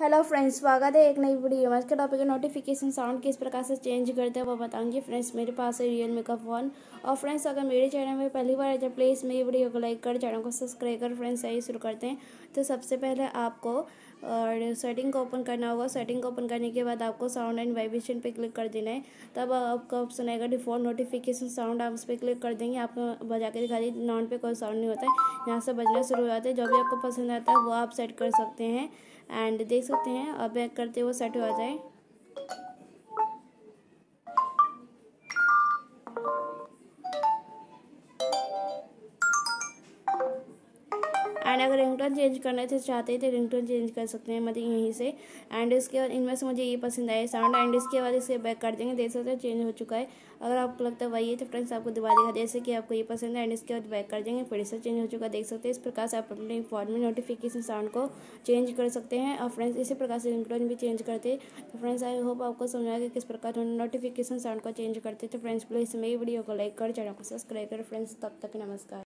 Hello friends, स्वागत है एक नई वीडियो में। आज का टॉपिक है नोटिफिकेशन साउंड किस प्रकार से चेंज करते हैं वो बताऊंगी। फ्रेंड्स, मेरे पास है रियलमी का फ़ोन। और फ्रेंड्स, अगर मेरे चैनल में पहली बार है तो प्लीज़ मेरी वीडियो को लाइक कर, चैनल को सब्सक्राइब कर। फ्रेंड्स, यही शुरू करते हैं। तो सबसे पहले आपको सेटिंग को ओपन करना होगा। सेटिंग को ओपन करने के बाद आपको साउंड एंड वाइब्रेशन पे क्लिक कर देना है। तब आपका ऑप्शन आएगा डिफ़ॉल्ट नोटिफिकेशन साउंड, आप उस पर क्लिक कर देंगे। आपको बजा के दिखा दी, नॉन पे कोई साउंड नहीं होता है, यहाँ से बजना शुरू हो जाता है। जो भी आपको पसंद आता है वो आप सेट कर सकते हैं। एंड देख सकते हैं अब बैक करते हुए सेट हो जाए। एंड अगर रिंगटोन चेंज करना चाहते हैं तो रिंगटोन चेंज कर सकते हैं, मतलब यहीं से। एंड इसके बाद इनमें से मुझे ये पसंद आया साउंड। एंड इसके बाद इसे बैक कर देंगे। देख सकते हैं चेंज हो चुका है। अगर आपको लगता है वही है तो फ्रेंड्स आपको दोबारा दिखा, जैसे कि आपको ये पसंद है। एंड इसके बाद बैक कर देंगे, फिर से चेंज हो चुका है। देख सकते हैं इस प्रकार से आप अपने फ़ोन में नोटिफिकेशन साउंड को चेंज कर सकते हैं। और फ्रेंड्स, इसी प्रकार से रिंगटोन भी चेंज करते हैं। तो फ्रेंड्स, आई होप आपको समझ आएगा किस प्रकार नोटिफिकेशन साउंड को चेंज करते हैं। तो फ्रेंड्स, प्लीज़ मेरी वीडियो को लाइक कर, चैनल को सब्सक्राइब करें। फ्रेंड्स, तब तक नमस्कार।